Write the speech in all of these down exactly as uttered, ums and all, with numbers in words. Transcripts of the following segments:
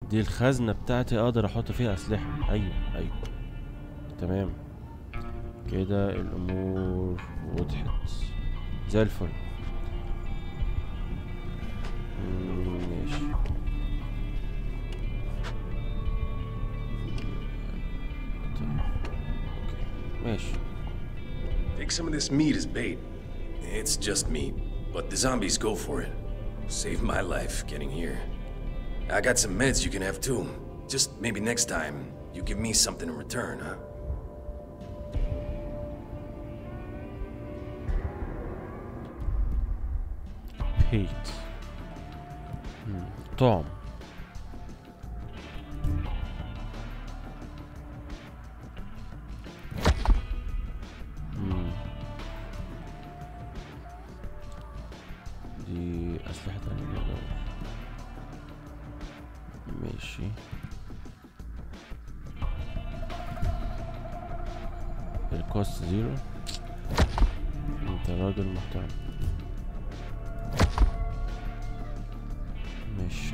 دي الخزنة بتاعتي اقدر احط فيها اسلحة. ايوه ايوه تمام كده الامور وضحت زي الفل. ماشي طيب اوكي ماشي. Take some of this meat as bait. It's just meat, but the zombies go for it. Saved my life getting here. I got some meds you can have too. Just maybe next time, you give me something in return, huh? بيت طعم. مم. دي أسلحة تانية نقدر. ماشي الكوست زيرو. انت راجل محترم. ماشي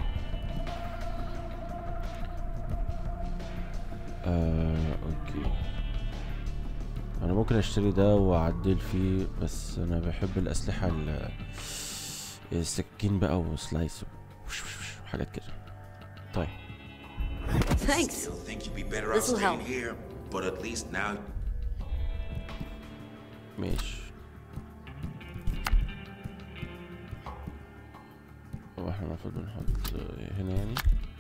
آه، اوكي انا ممكن اشتري ده واعدل فيه، بس انا بحب الاسلحة ال- السكين بقى وسلايس وحاجات كده. طيب Thanks. Still think you'd be better off This'll staying help. here, but at least now. ماشي هو احنا المفروض نحط هنا يعني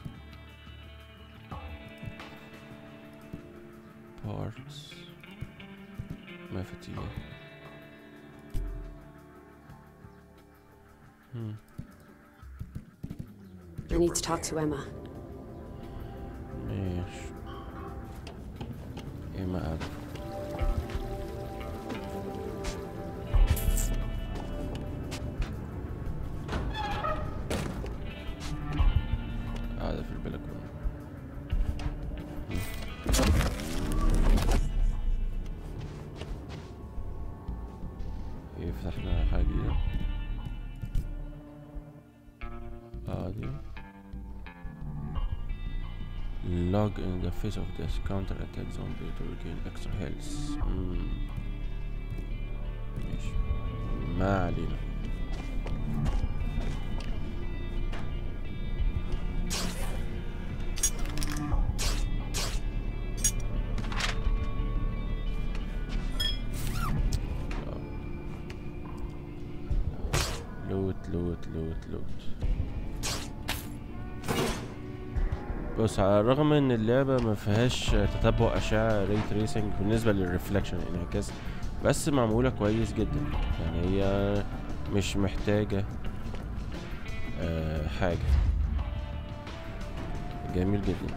parts مفاتيح. Hmm. I need to talk to Emma. ماشي ايه ما قاعدة قاعدة في البلكونة. يفتح لنا حاجة جديدة. عادي log in the face of this counter attack zombie to regain extra health. مم. ماشي ما علينا. لوت لوت لوت لوت. بص على الرغم ان اللعبة ما فيهاش تتبع اشعة ري تريسنج بالنسبة للريفلكشن الانعكاس، بس معمولة كويس جدا. يعني هي مش محتاجة آه حاجة. جميل جدا.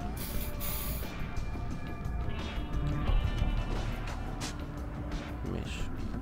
ماشي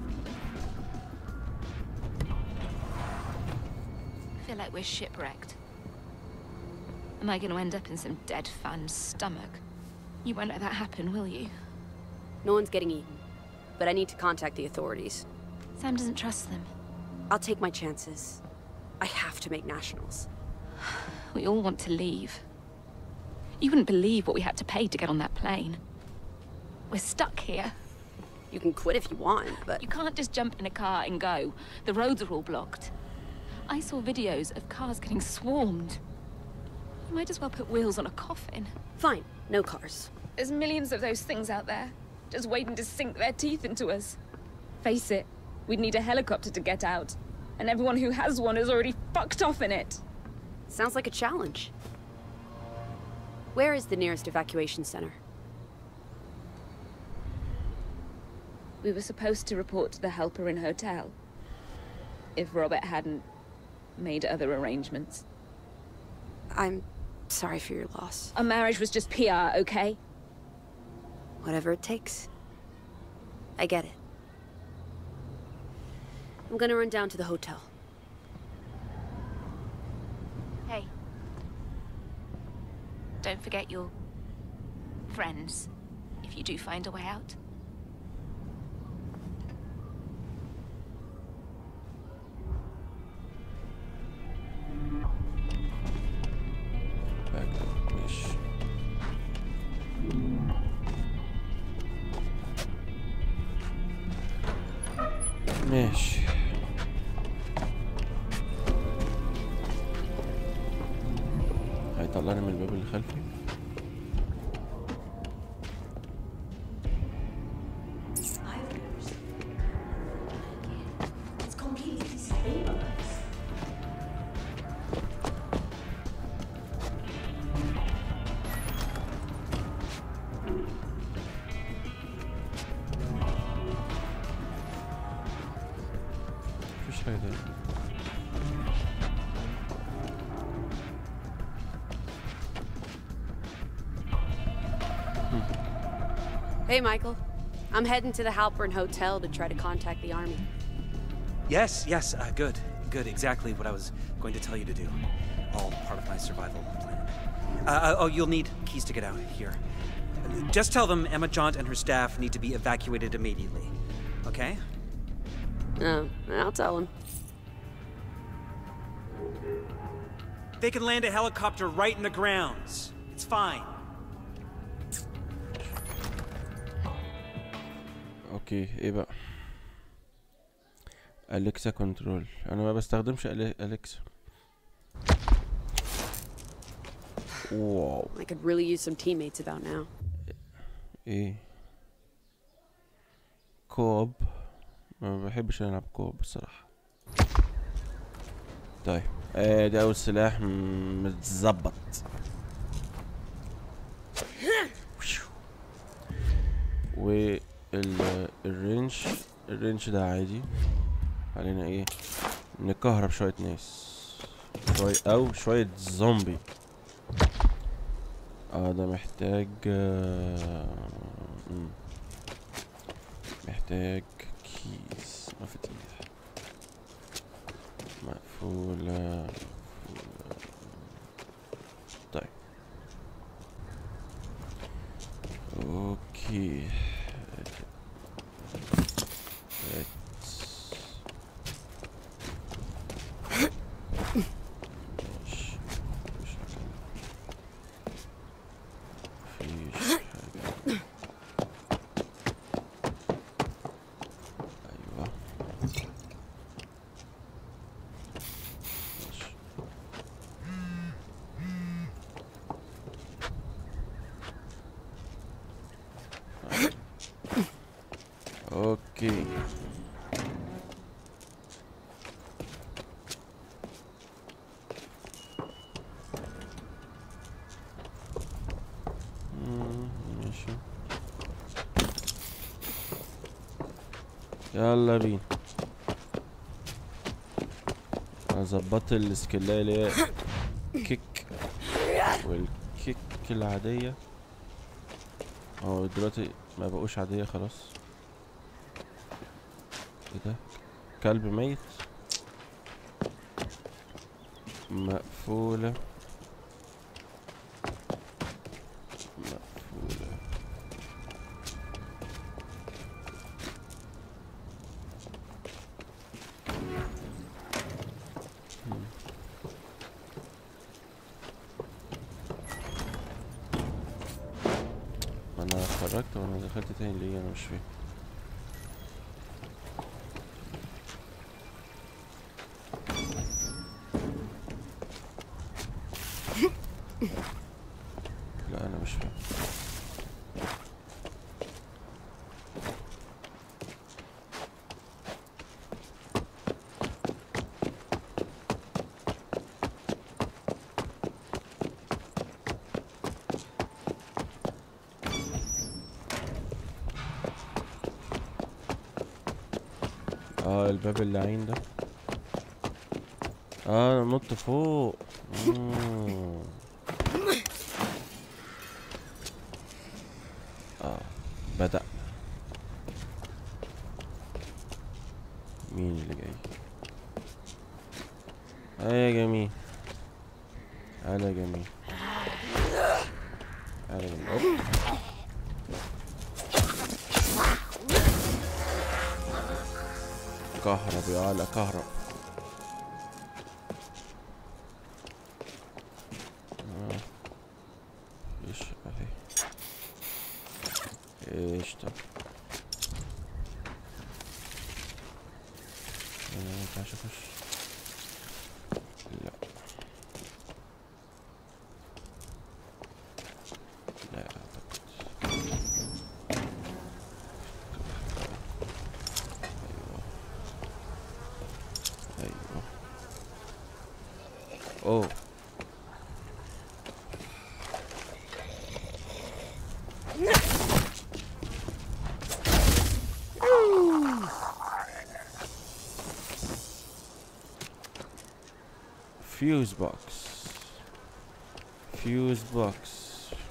I feel like we're shipwrecked. Am I going to end up in some dead fan's stomach? You won't let that happen, will you? No one's getting eaten, but I need to contact the authorities. Sam doesn't trust them. I'll take my chances. I have to make nationals. We all want to leave. You wouldn't believe what we had to pay to get on that plane. We're stuck here. You can quit if you want, but You can't just jump in a car and go. The roads are all blocked. I saw videos of cars getting swarmed. You might as well put wheels on a coffin. fine, no cars. There's millions of those things out there, just waiting to sink their teeth into us. Face it, we'd need a helicopter to get out, and everyone who has one is already fucked off in it. Sounds like a challenge. Where is the nearest evacuation center? We were supposed to report to the Helper Inn Hotel, if Robert hadn't made other arrangements. I'm sorry for your loss. Our marriage was just P R, okay? Whatever it takes. I get it. I'm gonna run down to the hotel. Hey. Don't forget your friends, if you do find a way out. باك ماشي. ماشي. هيطلعني من الباب اللي خلفي. مفيش حاجة تاني. Hey, Michael. I'm heading to the Halpern Hotel to try to contact the army. Yes, yes, uh, good. Good, exactly what I was going to tell you to do. All part of my survival plan. Uh, uh, oh, you'll need keys to get out here. Just tell them Emma Jaunt and her staff need to be evacuated immediately. Okay? Oh, I'll tell him. They can land a helicopter right in the grounds. It's fine. اوكي ايه بقى؟ أليكسا كنترول. انا ما بستخدمش ألي- أليكسا. واو. I could really use some teammates about now. ايه كوب؟ ما بحبش العب كوب بصراحة. طيب آه ده اول سلاح م- متظبط. و ال- الرينج الرينج ده عادي. علينا ايه؟ نكهرب شوية ناس شوية او شوية زومبي. اه ده محتاج آه مم. محتاج كيس مفاتيح مقفولة مقفولة. طيب اوكي ماشي. مفيش حاجة. مفيش حاجة. أيوة ماشي. اوكي مم، ماشي. يلا بينا. انا ظبطت السكيلايه اللي هي كيك والكيك العاديه. اهو دلوقتي ما بقوش عاديه خلاص. ايه ده؟ كلب ميت. مقفولة مقفولة. مم. ما انا خرجت وانا دخلت تاني ليه؟ انا مش فاهم. لا انا مش فاهم. اه الباب اللعين ده. اه نط فوق. مم. اه بدأ. مين اللي جاي؟ اه يا جميل. تعالى يا جميل. تعالى يا جميل. أوب. كهرب يا علا كهرب. آه. ايش اهي. ايش طب ما ينفعش اخش. لا لا اعتقد. ايوه ايوه. اوه فيوز بوكس فيوز بوكس.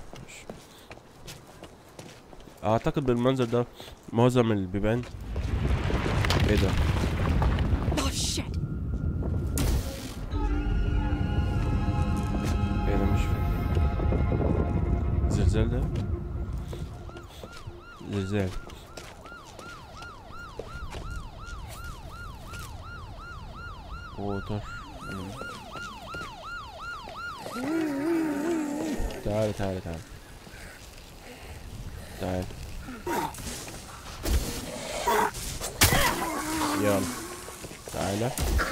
اعتقد بالمنظر ده معظم البيبان. ايه ده؟ Oh shit! ايه ده؟ مش فاهم. زلزال ده؟ زلزال. ووتر. تعال تعال تعال تعال يلا تعال.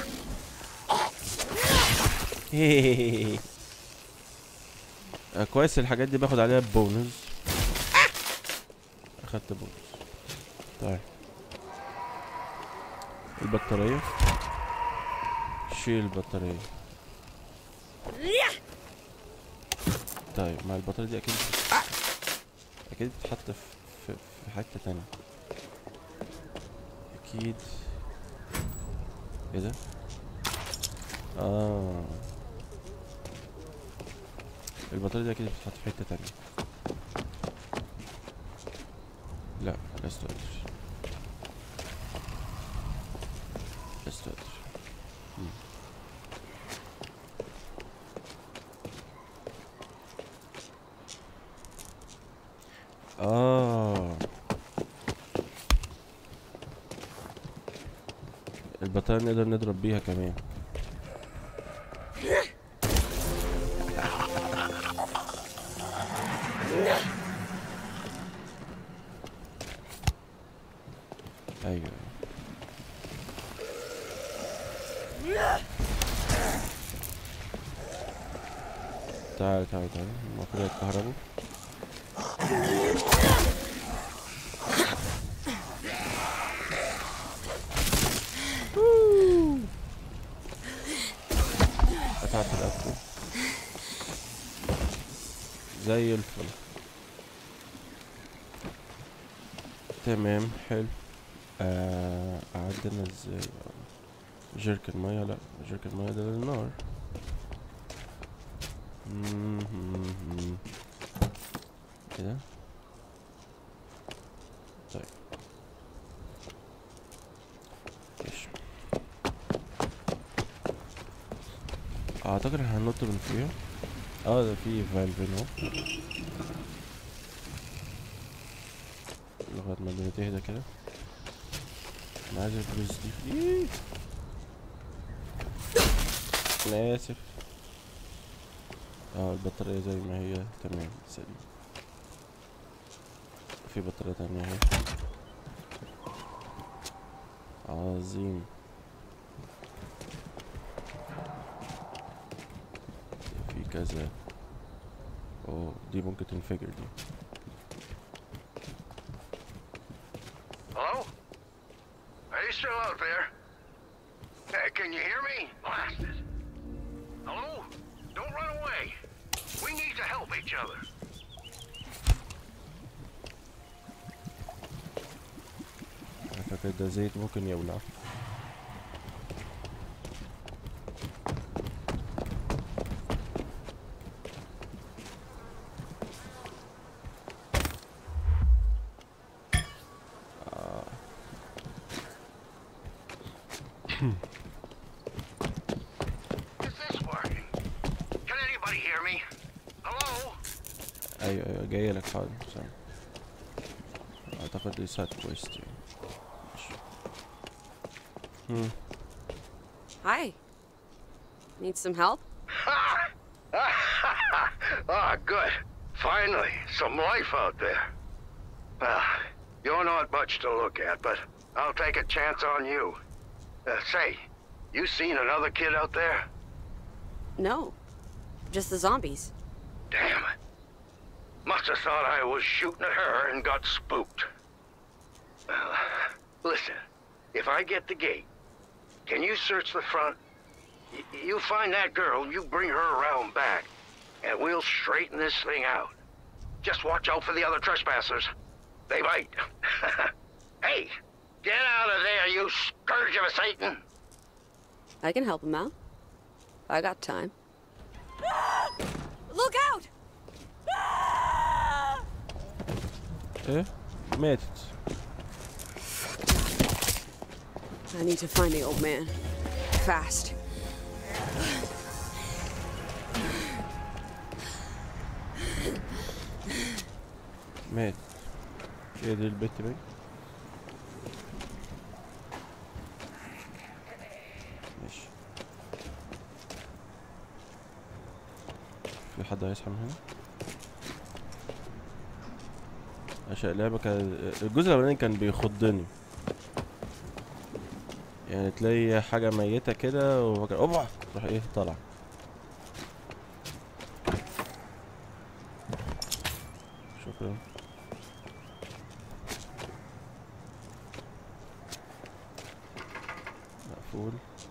آه كويس الحاجات دي باخد عليها بونز. اخدت بونز. طيب البطارية. شيل البطارية. طيب مع البطارية دي اكيد اكيد بتتحط في في, في حتة تانية اكيد. ايه ده؟ اه البطارية دي اكيد بتتحط في حتة تانية. لا لست ادري لست ادري. اه البطارية نقدر نضرب بيها كمان. ايوه تعال تعال تعال المفروض يتكهربوا. قطعت الأكل زي الفل. تمام حلو. آه عندنا ازاي جيرك المية؟ لا جيرك المية ده للنار. كده طيب ايش اعتقد هننط من فيها. اه ده في فالف هنا لغاية ما الدنيا تهدى كده. انا عايز الفلوس دي. انا اسف. اه البطارية زي ما هي تمام سليم. في بطارية تانية اهي. عظيم. في كذا. اوه دي ممكن تنفجر دي. Hello? Are you still out there? Hey, can you hear me? Blasted. Hello? Don't run away. We need to help each other. اعتقد ده زيت ممكن يولع. Is this working? Can anybody hear me? Hello? ايوه ايوه جاي لك حاضر. اعتقد دي سايد كويست يعني. Hmm. Hi. Need some help? Ah, good. Finally, some life out there. Well, you're not much to look at, but I'll take a chance on you. Uh, say, you seen another kid out there? No. Just the zombies. Damn it. Must have thought I was shooting at her and got spooked. Well, listen, if I get the gate, can you search the front? Y you find that girl, you bring her around back, and we'll straighten this thing out. Just watch out for the other trespassers. They bite. Hey, get out of there, you scourge of a Satan! I can help him out. I got time. Look out! ايه ماتت. I need to find the old man. Fast. مات. هي دي البت باين. ماشي. في حد هيصحى من هنا؟ عشان اللعبة كان الجزء الأولاني كان بيخضني. يعني تلاقي حاجة ميتة كده وفكر اوبا تروح ايه طالع. شكرا. مقفول.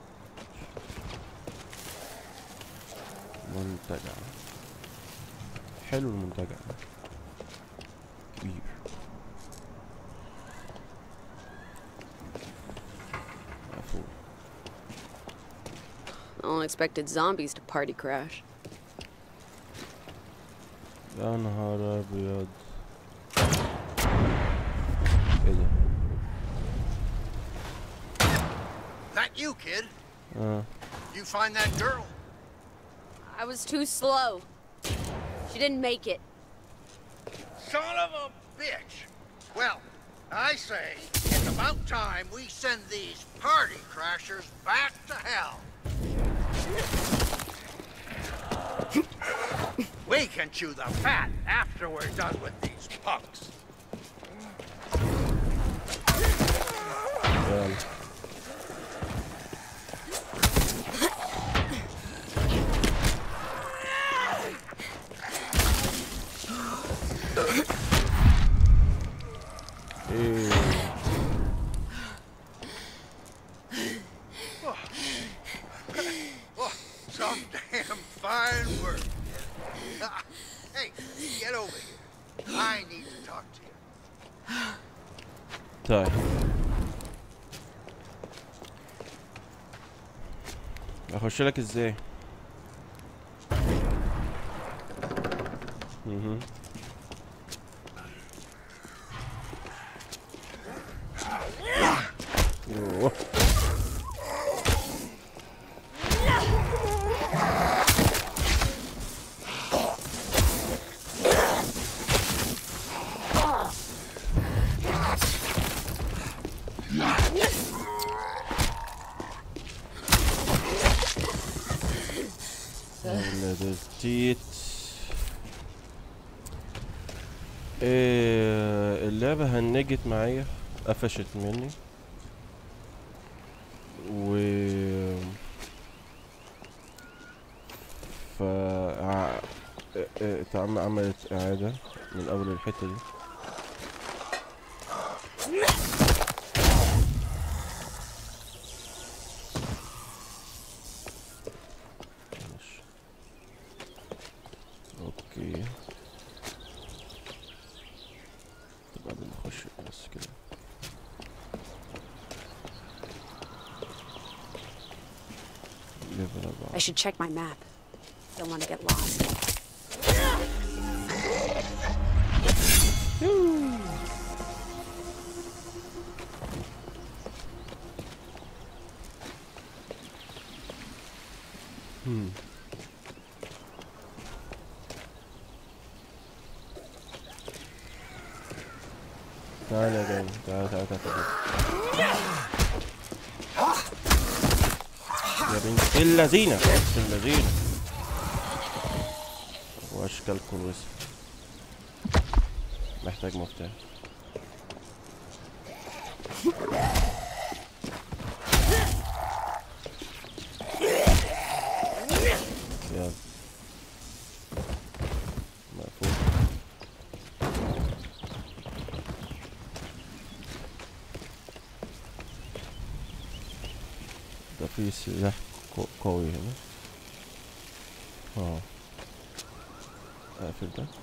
منتجع. حلو المنتجع كبير. مقفول. I only expected zombies to party crash. يا نهار ابيض. ايه ده؟ That you, kid? اه You find that girl? I was too slow. She didn't make it. Son of a bitch! Well, I say, it's about time we send these party crashers back to hell. We can chew the fat after we're done with these punks. يلا. ايه Oh, some damn fine work. Hey, get over here. I need to talk to you. طيب اخش لك ازاي؟ اها اوه التيت. إيه اللعبة هنجت معايا قفشت مني و ف ع... عملت إعادة من أول الحتة دي. اوكي طب قبل ما اخش بس كده I should check my map. Don't want to get lost. Hmm. تعال يا جاي تعال تعال تعال يا بنت اللذينة اللذينة واشكال كروس محتاج مفتاح. في سلاح قو- قوي هنا. اه اقفل ده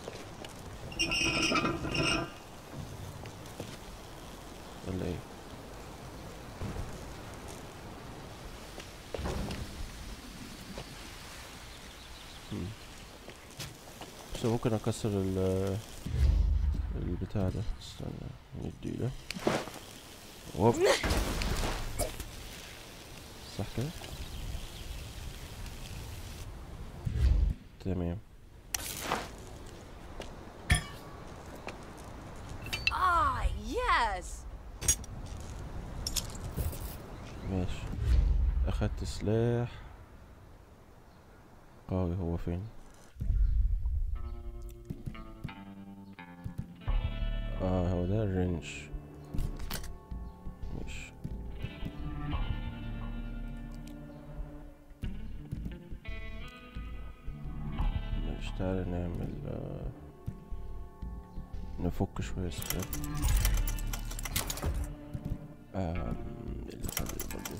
ولا ايه؟ مم. بس ممكن اكسر ال البتاع ده. استنى ندي ده. ووب صح كده؟ تمام. Ah, yes. ماشي، اخدت سلاح قوي. هو فين؟ اه هو ده الرينج. ماشي. ماشي تعالى نعمل آه نفك شوية سلاح. آه الحاجة برضه.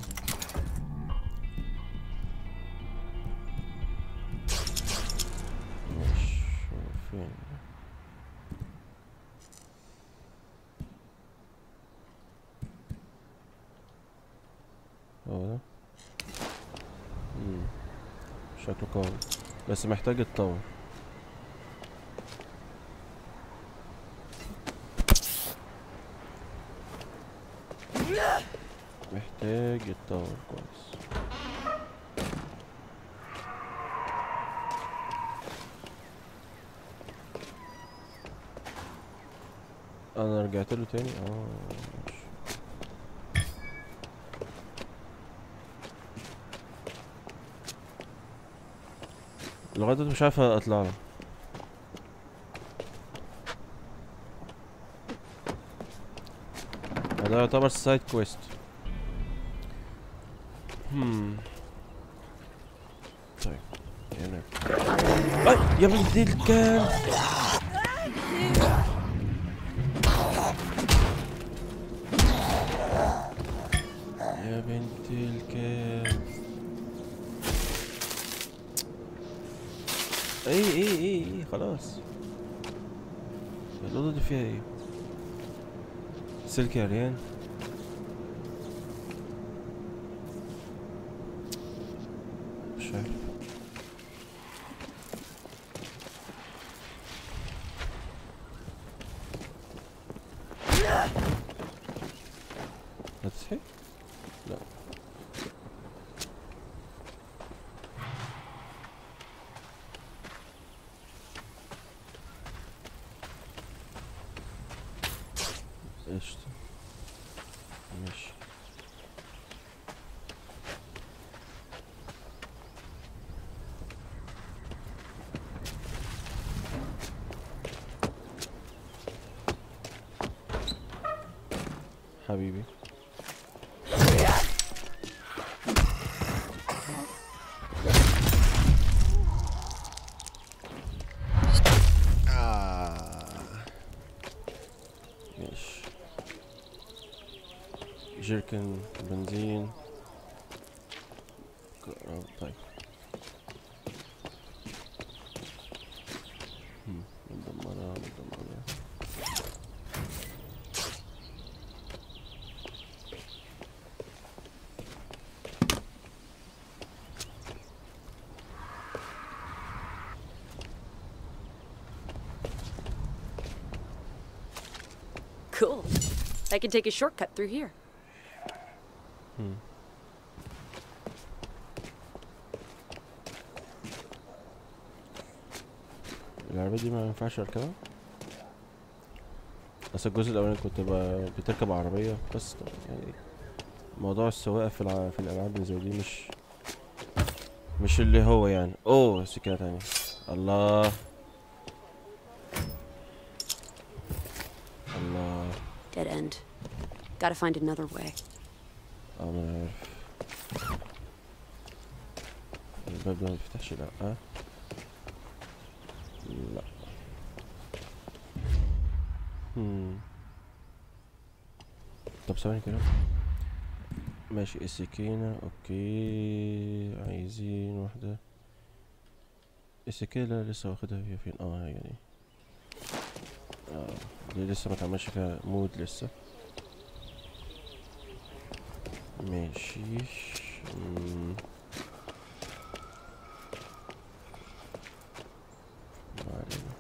ماشي هو فين؟ هو ده. مم. شكله قوي بس محتاج يتطور. محتاج يتطور كويس. انا رجعت له تاني. اه ماشي. لغاية دلوقتي مش عارف اطلع له. ده يعتبر سايد كويست. هم طيب هنا. اي يا بنت الكلب. يا بنت الكلب. اي اي اي اي خلاص. الأوضة دي فيها ايه؟ سلك عريان. مش عارف. هتصحي؟ لا. قشطة ماشي. حبيبي ماشي. جيركن بنزين. طيب مدمرة مدمرة. Cool. I can take a shortcut through here. Hmm. العربية دي ما ينفعش اركبها. بس الجزء الاولاني كنت ب- بتركب عربية بس. يعني موضوع السواقة في الع... في الالعاب اللي زي دي مش مش اللي هو يعني. اوه سكة تانية. الله الله. Dead end. Gotta find another way. اه ما انا عارف. الباب ده مفتحش. لا اه لا. هم. طب ثواني كده. ماشي السكينة اوكي، عايزين واحدة السكينة لسه واخدها هي فين؟ اه هي دي. اه دي لسه ما اتعملش فيها مود لسه. ماشي. مم. ما علينا.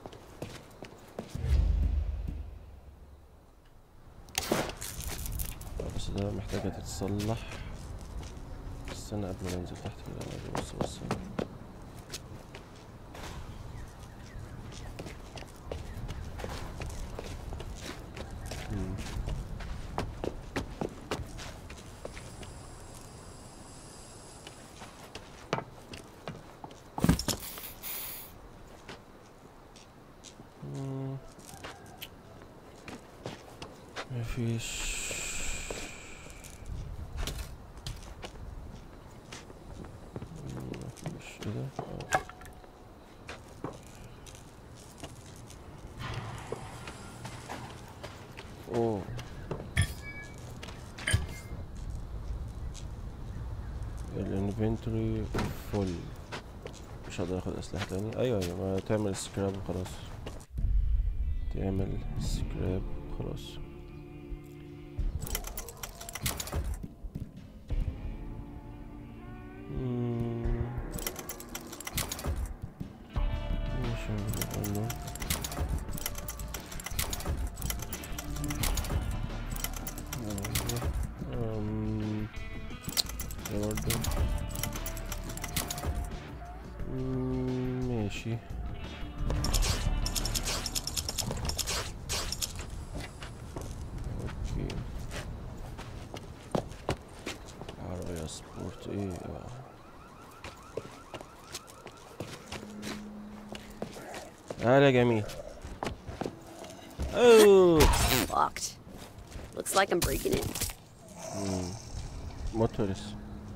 بس ده محتاجة تتصلح. استنى قبل ما ننزل تحت كده. بص بص مم. مم. مفيش. مفيش كده. آه. اوه الانفنتوري فول، مش هقدر اخد اسلحة تاني. ايوه ايوه ما تعمل سكراب وخلاص، تعمل سكراب خلاص. مم. مش هنقول أم ده برضه مم، ماشي. اوكي عربية سبورت ايه آه. هلا جميل. اوه Locked. Looks like I'm breaking in. موتورس.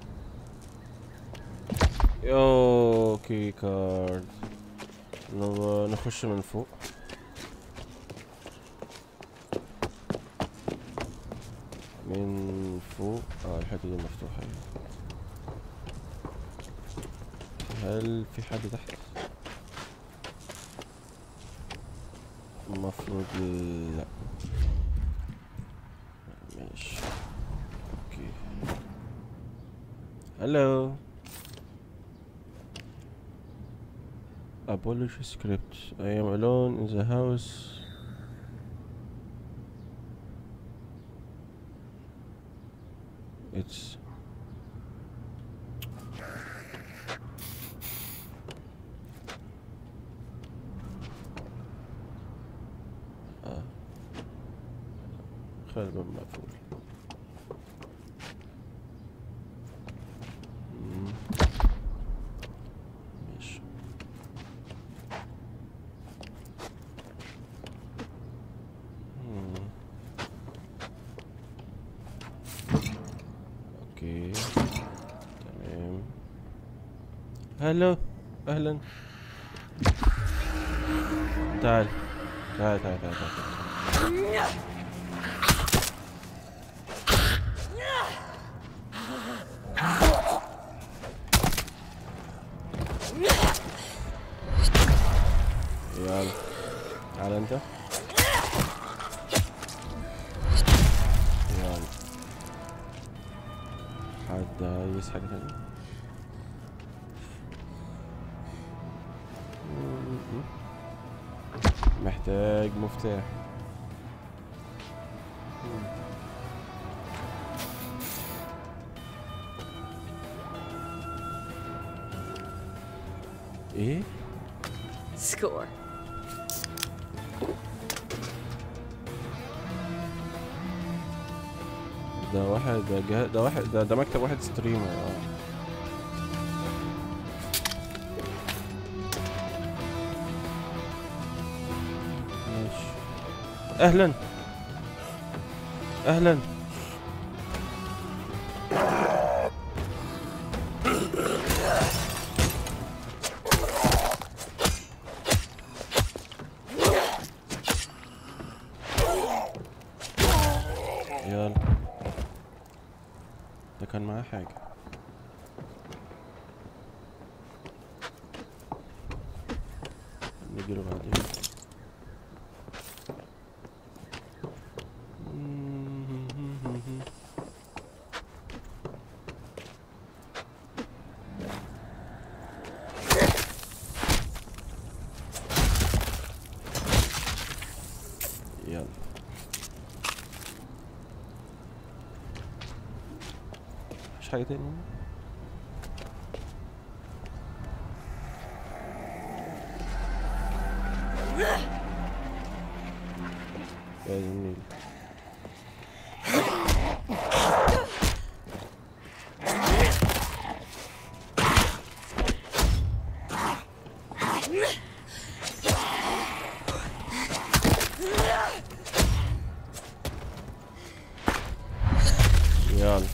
اوكي كارد. نو نخش من فوق. من فوق اه الحتة دي مفتوحة. هل في حد تحت؟ المفروض لا. ماشي اوكي. هلو abolish script. I am alone in the house. It's اه خلي الباب مقفول. مم. ماشي. مم. اوكي تمام. هلو اهلا. تعال تعال تعال تعال تعال. يلا تعال انت. يلا حد عايز حاجة تانية؟ محتاج مفتاح. ايه؟ Score. ده واحد ده جه... ده واحد ده, ده مكتب واحد ستريمر اه. ماشي. اهلا اهلا. كان معاه حاجة. نجيله بعدين. يلا مش حاجة تاني. يا جميل. يلا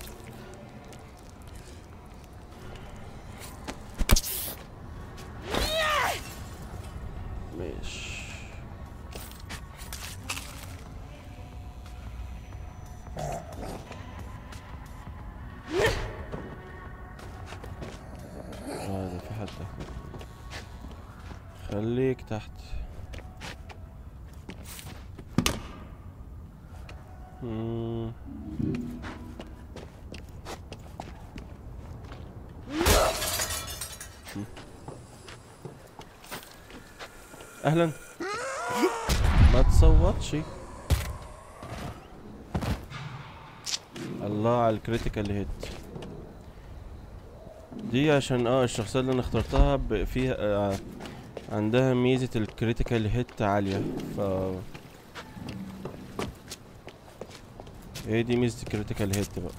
ماشي. اه ده في حد تحت. خليك تحت. مم. اهلا. ما تصوتش. الله على الكريتيكال هيت دي، عشان اه الشخصية اللي انا اخترتها فيها آه عندها ميزة الكريتيكال هيت عالية، ف هي دي ميزة الكريتيكال هيت بقى.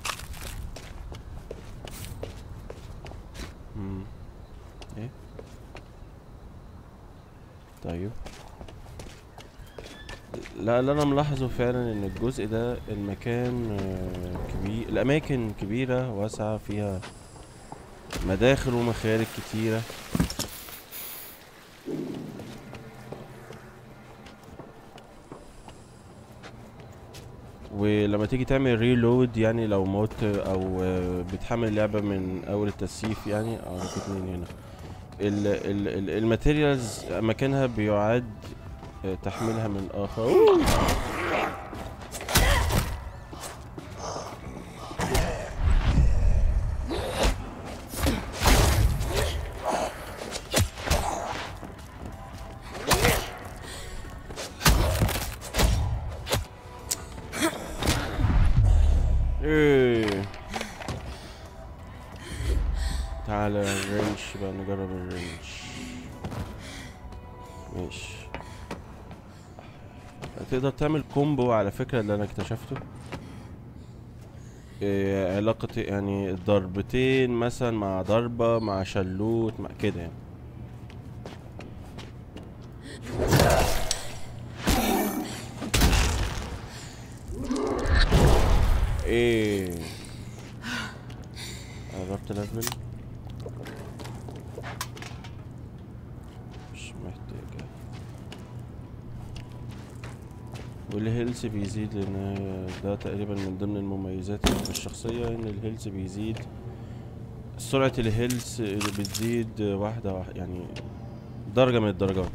امم ايه طيب. لا اللي انا ملاحظه فعلا ان الجزء ده المكان كبير، الاماكن كبيرة واسعة فيها مداخل ومخارج كتيرة. ولما تيجي تعمل ريلود يعني لو موت او بتحمل اللعبة من اول التسييف يعني او اتنين هنا الماتيريالز مكانها بيعاد تحميلها من اخر. ايه تعالى الرينش بقى نجرب الرينش. ماشي. تقدر تعمل كومبو على فكرة اللي انا اكتشفته. إيه علاقة يعني ضربتين مثلا مع ضربة مع شلوت مع كده يعني. ايه قربت ليفل مش محتاجة. والهيلث بيزيد لان ده تقريبا من ضمن المميزات في الشخصية ان الهيلث بيزيد. سرعة الهيلث بتزيد واحدة واحدة يعني درجة من الدرجات.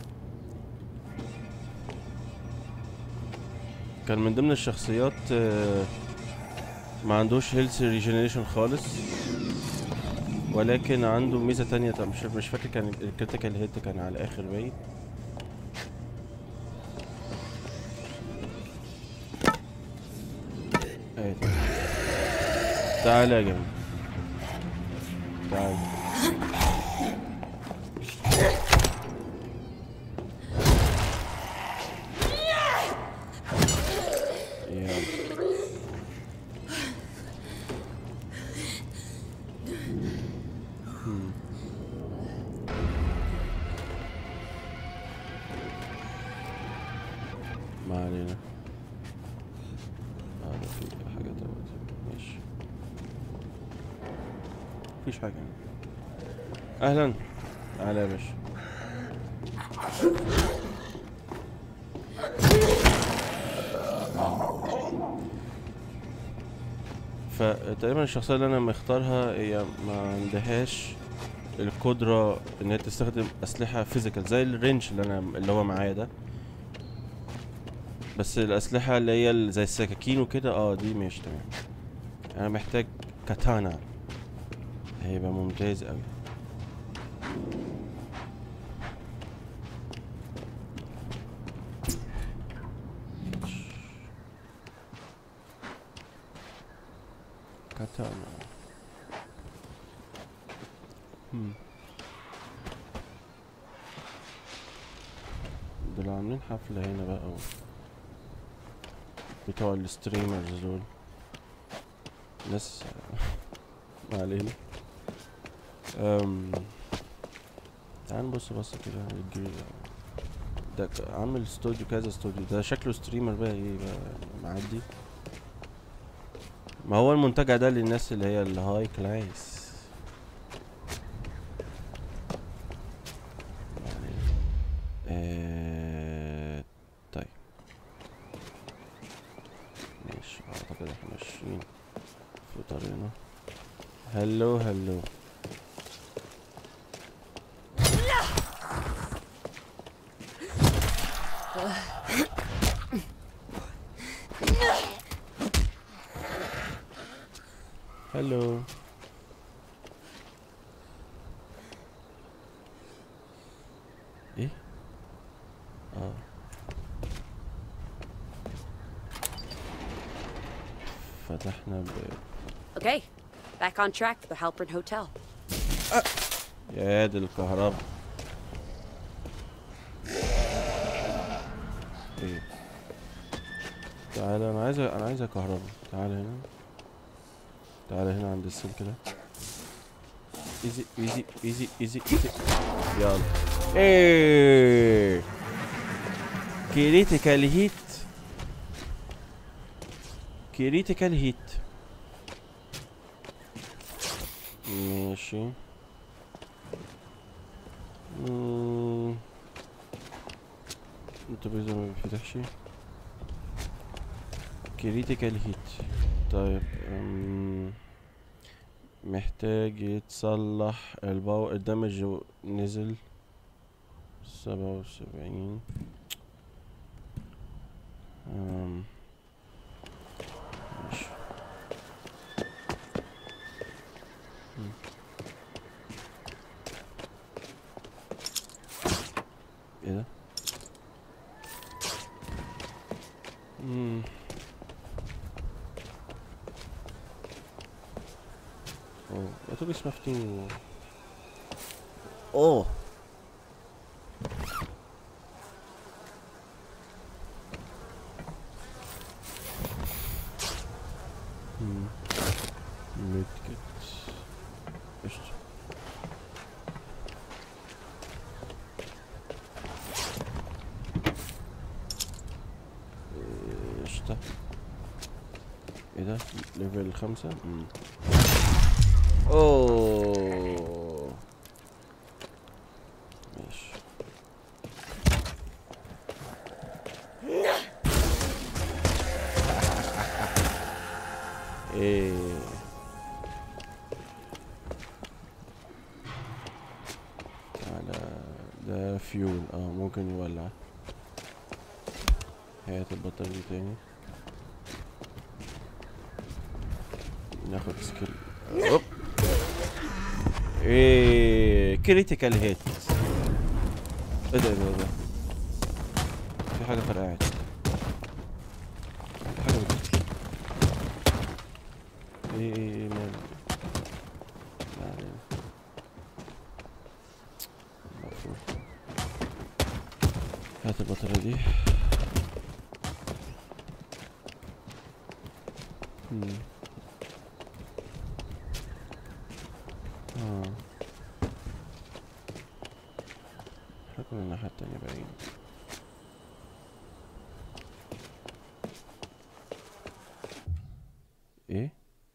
كان من ضمن الشخصيات ما عندوش هيلث ريجنريشن خالص، ولكن عنده ميزة تانية مش مش فاكر كان الكريتيكال هيت كان على الاخر باين. ايه تعالى يا جماعة تعالى. ما علينا. هذا في حاجة دلوقتي ماشي مفيش حاجة. اهلا تعالى يا باشا. فتقريبا الشخصية اللي انا مختارها هي ما عندهاش القدرة ان هي تستخدم اسلحة فيزيكال زي الرينج اللي انا اللي هو معايا ده، بس الاسلحة اللي هي زي السكاكين وكده اه دي ماشي تمام. انا محتاج كاتانا، هيبقى ممتاز اوي. كاتانا هم دول عاملين حفلة هنا بقى و... بتوع الستريمرز دول ناس ما علينا. أم... تعال نبص بص كده الجري ده عامل استوديو كذا استوديو، ده شكله ستريمر بقى ايه بقى معدي. ما هو المنتجع ده للناس اللي هي الهاي كلاس يعني. آه... طيب ماشي اعتقد احنا ماشيين في طريقنا. هلو هلو هلو ايه اه فتحنا ب Okay, back on track for the Halpern Hotel. يا دي الكهرباء. ايه تعالى انا عايز انا عايز كهرباء. تعالى هنا تعالى هنا عند السلك ده. ايزي ايزي ايزي ايزي ايزي يلا. ايه كريتيكال هيت كريتيكال هيت ماشي. اممم التلفزيون ما بيفتحش. كريتيكال هيت طيب أم... محتاج يتصلح الباور الدمج نزل سبعة وسبعين. أم... ماشي ايه ده؟ امم اوه اتوبيس مفتوح. اوه امم ميدكت قشطة. قشطة. ايه ده؟ ليفل خمسة. امم اوه ماشي. ايه تعالى ده فيول اه ممكن يولع. هات البطارية دي تاني ناخد سكيل. اوب ايه كريتيكال هيت. ايه ده ايه ده في حاجة فرقعت. في حاجة بتجي. ايه ايه ايه مال لا علينا المفروض. هات البطارية دي. مم. اه حكم الناحية التانية بعيد. ايه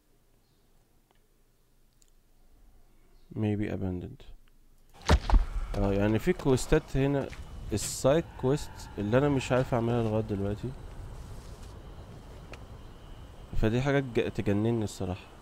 maybe abandoned. اه يعني في كويستات هنا السايد كويست اللي انا مش عارف اعملها لغاية دلوقتي. فدي حاجة تج- تجنني الصراحة.